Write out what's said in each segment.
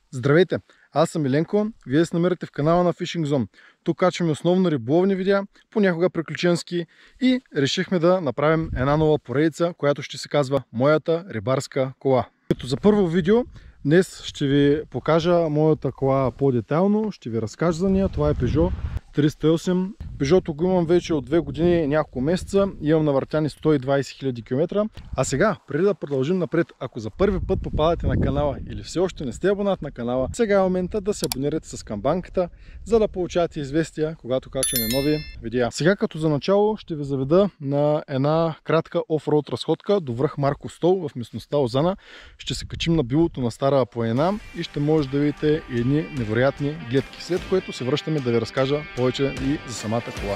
Здравейте, аз съм Еленко, вие се намирате в канала на Fishing Zone. Тук качваме основно риболовни видеа, понякога приключенски и решихме да направим една нова поредица, която ще се казва Моята рибарска кола. Като за първо видео днес ще ви покажа моята кола по-детайлно, ще ви разкажа за нея. Това е Peugeot 308. Peugeot го имам вече от 2 години и няколко месеца. Имам навъртяни 120 000 км. А сега, преди да продължим напред, ако за първи път попадате на канала или все още не сте абонат на канала, сега е момента да се абонирате с камбанката, за да получавате известия, когато качваме нови видеа. Сега като за начало ще ви заведа на една кратка офроуд разходка до връх Марков стол в местността Озана. Ще се качим на билото на Стара планина и ще може да видите едни невероятни гледки, след което се връщаме да ви разкажа повече и за самата кола.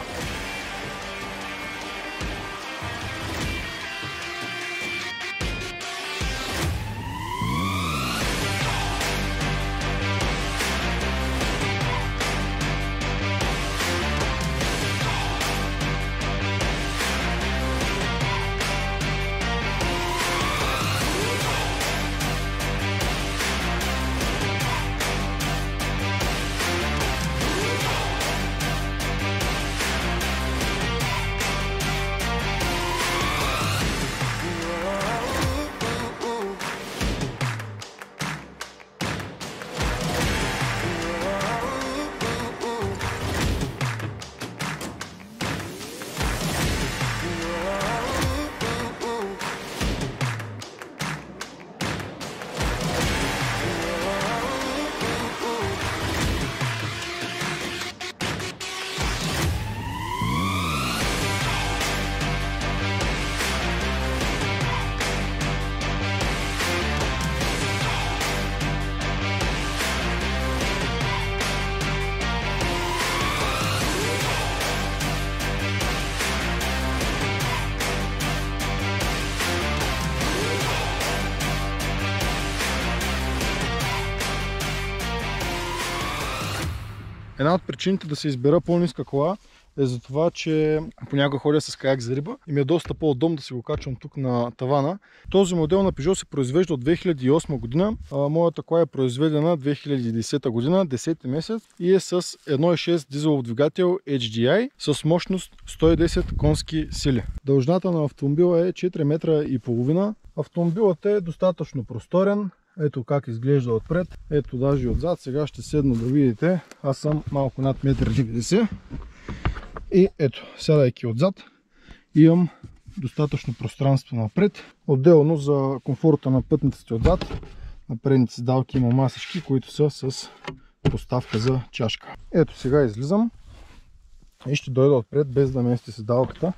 Една от причините да се избера по-ниска кола е за това, че понякога ходя с каяк за риба и ми е доста по-удобно да си го качвам тук на тавана. Този модел на Peugeot се произвежда от 2008 година. Моята кола е произведена 2010 година, 10 месец и е с 1.6 дизелов двигател HDI с мощност 110 конски сили. Дължината на автомобила е 4 метра и половина. Автомобилът е достатъчно просторен. Ето как изглежда отпред, ето даже и отзад. Сега ще седна да видите. Аз съм малко над 1,90 м. И ето, сядайки отзад, имам достатъчно пространство напред. Отделно за комфорта на пътниците отзад, на предните седалки има масички, които са с поставка за чашка. Ето сега излизам и ще дойда отпред, без да мести седалката.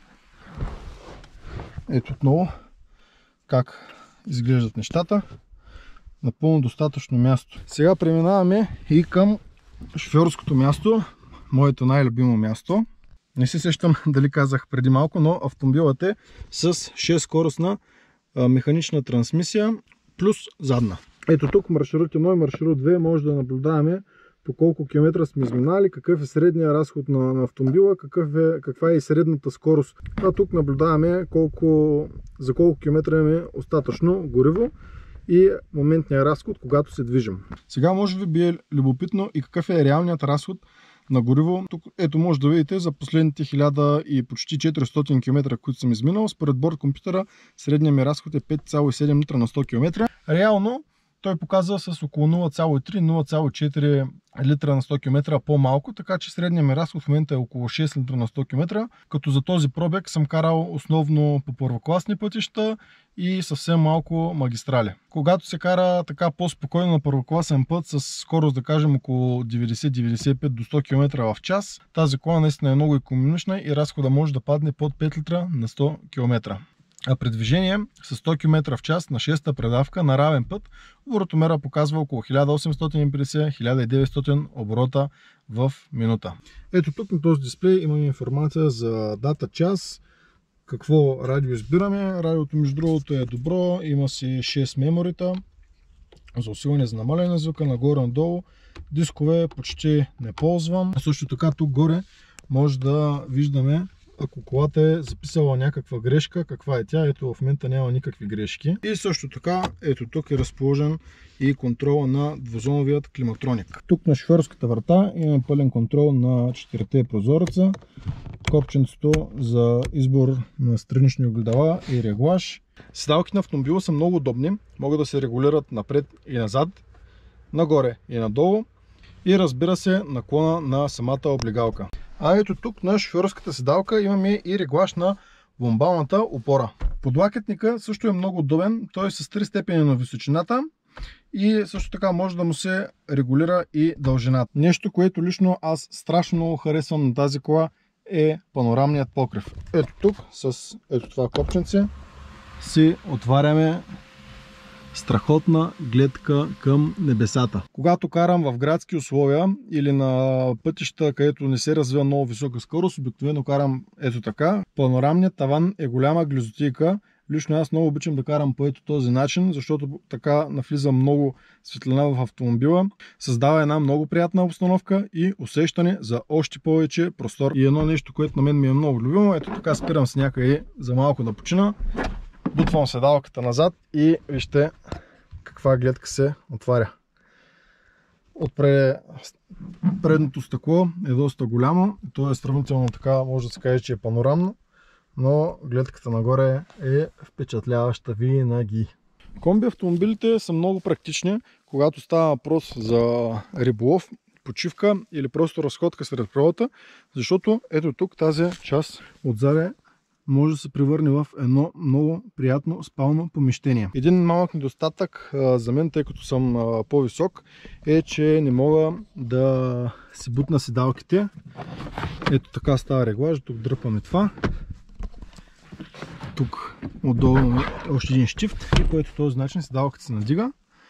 Ето отново как изглеждат нещата. Напълно достатъчно място. Сега преминаваме и към шофьорското място, моето най-любимо място. Не се сещам дали казах преди малко, но автомобилът е с 6-скоростна механична трансмисия плюс задна. Ето тук маршрут 1 и маршрут 2 може да наблюдаваме по колко километра сме изминали, какъв е средния разход на автомобила, каква е и средната скорост. А тук наблюдаваме за колко километра имаме остатъчно гориво и моментния разход, когато се движим. Сега може би е любопитно и какъв е реалният разход на гориво. Тук ето може да видите за последните 1000 и почти 400 км, които съм изминал. Според борд компютъра средният ми разход е 5,7 литра на 100 км. Реално той показва с около 0,3-0,4 литра на 100 км по-малко, така че средният ми разход в момента е около 6 литра на 100 км, като за този пробег съм карал основно по първокласни пътища и съвсем малко магистрали. Когато се кара така по-спокойно на първокласен път с скорост да кажем около 90-95 до 100 км в час, тази кола наистина е много икономична и разхода може да падне под 5 литра на 100 км. А при движение с 100 км в час на 6-та предавка на равен път, оборотомера показва около 1850-1900 оборота в минута. Ето тук на този дисплей имаме информация за дата, час, какво радио избираме. Радиото между другото е добро, има си 6 меморита за усилване, за намаляне на звука, нагоре-надолу. Дискове почти не ползвам. Също така тук горе може да виждаме ако колата е записала някаква грешка, каква е тя. Ето в момента няма никакви грешки. И също така, ето тук е разположен и контрола на двузоновият климатроник. Тук на шофьорската врата имаме пълен контрол на 4 прозореца, копченцето за избор на странични огледала и реглаж. Седалките на автомобила са много удобни, могат да се регулират напред и назад, нагоре и надолу и разбира се наклона на самата облегалка. А ето тук на шофьорската седалка имаме и реглаж на ломбалната опора. Подлакътника също е много удобен, той е с 3 степени на височината и също така може да му се регулира и дължината. Нещо, което лично аз страшно много харесвам на тази кола е панорамният покрив. Ето тук с ето това копченце си отваряме страхотна гледка към небесата. Когато карам в градски условия или на пътища, където не се развива много висока скорост, обикновено карам ето така. Панорамният таван е голяма глезотийка. Лично аз много обичам да карам по ето този начин, защото така навлиза много светлина в автомобила, създава една много приятна обстановка и усещане за още повече простор. И едно нещо, което на мен ми е много любимо, ето така спирам се някъде за малко да почина, бутвам седалката назад и вижте каква гледка се отваря. Предното стъкло е доста голямо, то е сравнително така, може да се каже, че е панорамно, но гледката нагоре е впечатляваща винаги. Комби автомобилите са много практични, когато става въпрос за риболов, почивка или просто разходка сред природата, защото ето тук тази част отзаде може да се превърне в едно много приятно спално помещение. Един малък недостатък за мен, тъй като съм по-висок, е, че не мога да си бутна седалките. Ето така става реглаж, тук дръпаме това. Тук отдолу още един щифт и по ето този начин седалката се надига.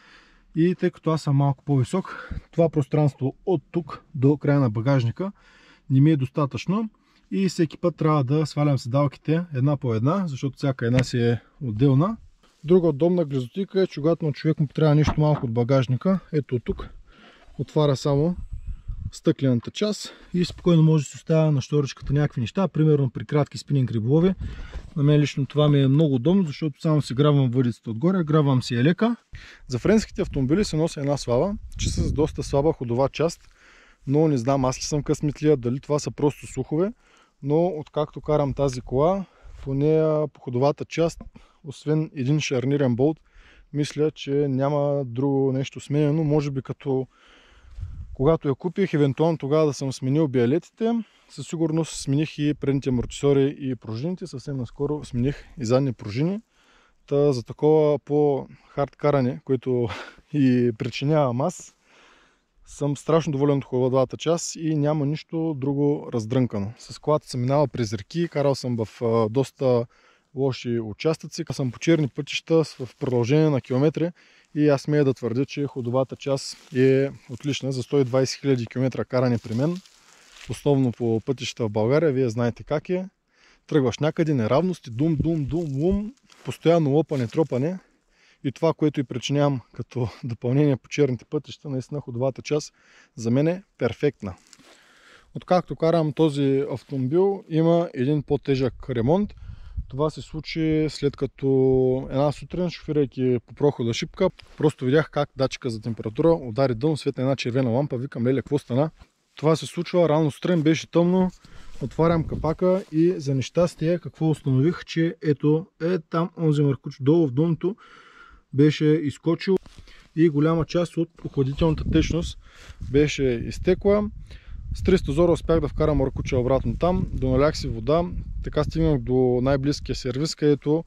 И тъй като аз съм малко по-висок, това пространство от тук до края на багажника не ми е достатъчно. И всеки път трябва да свалям седалките една по една, защото всяка една си е отделна. Друга удобна глезотика е, че когато на човек му трябва нещо малко от багажника, ето тук отваря само стъклената част и спокойно може да се оставя на шторичката някакви неща, примерно при кратки спининг риболови. На мен лично това ми е много удобно, защото само си грабвам въдицата отгоре, грабвам си е лека. За френските автомобили се носи една слава, че са с доста слаба ходова част, но не знам аз ли съм късметлия, дали това са просто слухове. Но откакто карам тази кола, по нея, по ходовата част, освен един шарнирен болт, мисля, че няма друго нещо сменено. Може би като когато я купих, евентуално тогава да съм сменил биалетите, със сигурност смених и предните амортисори и пружините. Съвсем наскоро смених и задни пружини. Та за такова по-хард каране, което и причинявам аз, съм страшно доволен от ходовата част и няма нищо друго раздрънкано. С колата съм минавал през реки, карал съм в доста лоши участъци, съм по черни пътища в продължение на километри и аз смея да твърдя, че ходовата част е отлична за 120 000 км каране при мен. Основно по пътища в България, вие знаете как е. Тръгваш някъде, неравности, дум, постоянно лопане, тропане. И това, което и причинявам като допълнение по черните пътища, наистина ходовата част за мен е перфектна. Откакто карам този автомобил, има един по-тежък ремонт. Това се случи след като една сутрин, шофирайки по прохода шипка, просто видях как датчика за температура удари дъно, светна една червена лампа. Викам, леле, какво стана? Това се случва рано сутрин, беше тъмно. Отварям капака и за нещастие какво установих, че ето там онзи мъркуч долу в дъното беше изкочил и голяма част от охладителната течност беше изтекла. С 300 зора успях да вкарам мъркуча обратно там, доналях си вода, така стигнах до най-близкия сервис, където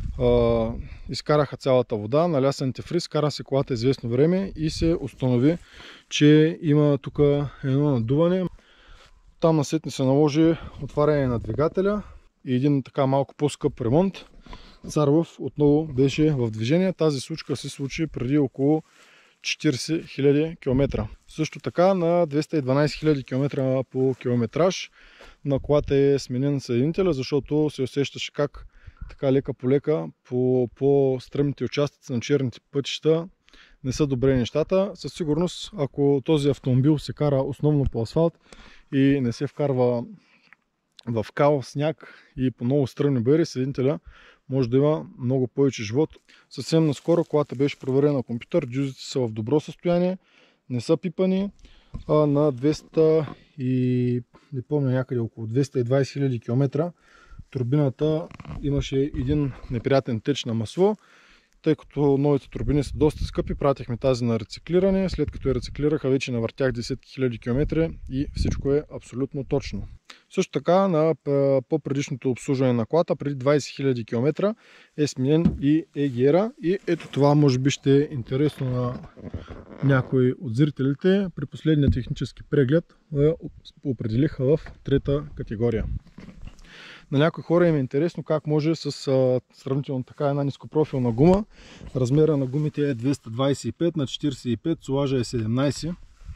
изкараха цялата вода, наля се антифриз, кара се колата известно време и се установи, че има тук едно надуване. Там насетне се наложи отваряне на двигателя и един така малко по-скъп ремонт. Царов отново беше в движение. Тази случка се случи преди около 40 000 км. Също така на 212 000 км по километраж на колата е сменен съединителя, защото се усещаше как така лека по лека по стръмните участъци на черните пътища не са добре нещата. Със сигурност, ако този автомобил се кара основно по асфалт и не се вкарва в кал, сняг и по много стръмни бари съединителя може да има много повече живот. Съвсем наскоро колата беше проверена на компютър, дюзите са в добро състояние, не са пипани. На 200 и не помня, някъде около 220 000 км турбината имаше един неприятен теч на масло. Тъй като новите турбини са доста скъпи, пратихме тази на рециклиране. След като я рециклираха, вече навъртях десетки хиляди километри и всичко е абсолютно точно. Също така на по-предишното обслужване на колата, преди 20 000 км е сменен и ЕГР-а. И ето това може би ще е интересно на някои от зрителите. При последния технически преглед определиха в трета категория. На някои хора им е интересно как може с сравнително така една нископрофилна гума. Размера на гумите е 225 на 45, солажа е 17.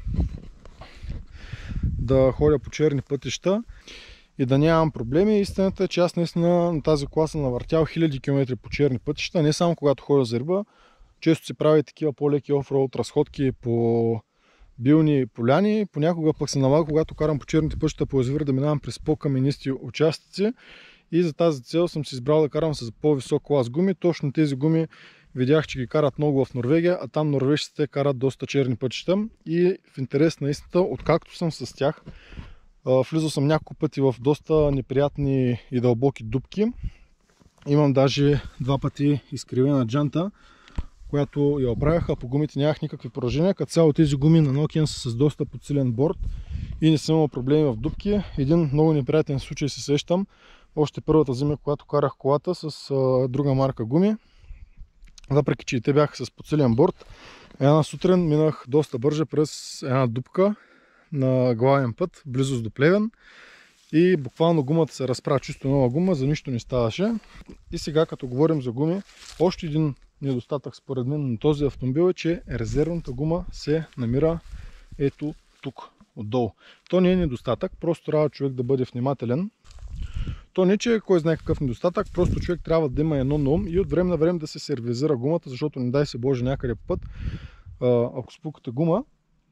Да ходя по черни пътища и да нямам проблеми. Истината е, че аз наистина на тази кола съм навъртял хиляди километри по черни пътища, не само когато ходя за риба. Често се прави такива по-леки офроуд разходки по билни поляни. Понякога пък се налага, когато карам по черните пътища по язовир, да минавам през по-каменисти участъци. И за тази цел съм си избрал да карам с по-висок клас гуми. Точно тези гуми видях, че ги карат много в Норвегия, а там норвежците карат доста черни пътища. И в интерес на истината, откакто съм с тях, влизал съм няколко пъти в доста неприятни и дълбоки дупки. Имам даже 2 пъти изкривена джанта, която я оправяха, а по гумите нямах никакви поражения. Като цяло тези гуми на Nokian са с доста подсилен борд и не съм имал проблеми в дупки. Един много неприятен случай се сещам. Още първата зима, когато карах колата с друга марка гуми. Въпреки че и те бяха с подсилен борд, една сутрин минах доста бързо през една дупка на главен път, близост до Плевен. И буквално гумата се разпра, чисто нова гума, за нищо не ставаше. И сега, като говорим за гуми, още един недостатък според мен на този автомобил е, че резервната гума се намира ето тук, отдолу. То не е недостатък, просто трябва човек да бъде внимателен. То не че кой знае какъв недостатък, просто човек трябва да има едно на ум и от време на време да се сервизира гумата, защото не дай се Боже някъде по път, ако спукате гума,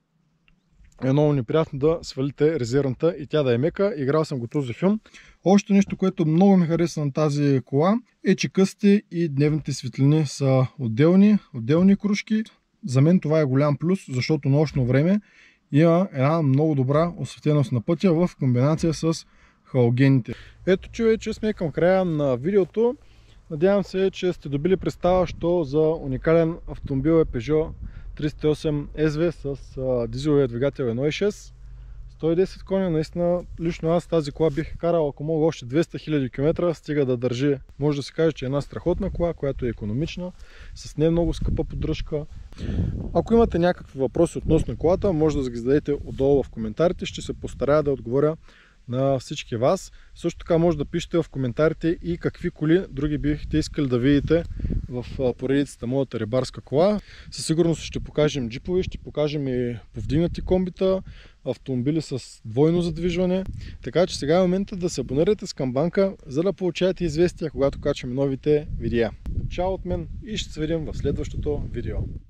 е много неприятно да свалите резервната и тя да е мека. Играл съм го този филм. Още нещо, което много ми хареса на тази кола е, че късите и дневните светлини са отделни кружки. За мен това е голям плюс, защото нощно време има една много добра осветеност на пътя в комбинация с халогените. Ето, че вече сме към края на видеото. Надявам се, че сте добили представа, що за уникален автомобил е Peugeot 308 SV с дизеловия двигател 1.6. 110 коня, наистина лично аз тази кола бих карал, ако мога, още 200 000 км, стига да държи. Може да се каже, че е една страхотна кола, която е икономична, с не много скъпа поддръжка. Ако имате някакви въпроси относно колата, може да ги зададете отдолу в коментарите, ще се постарая да отговоря на всички вас. Също така може да пишете в коментарите и какви коли други бихте искали да видите в поредицата моята рибарска кола. Със сигурност ще покажем джипове, ще покажем и повдигнати комбита, автомобили с двойно задвижване. Така че сега е момента да се абонирате с камбанка, за да получавате известия, когато качваме новите видеа. Чао от мен и ще се видим в следващото видео.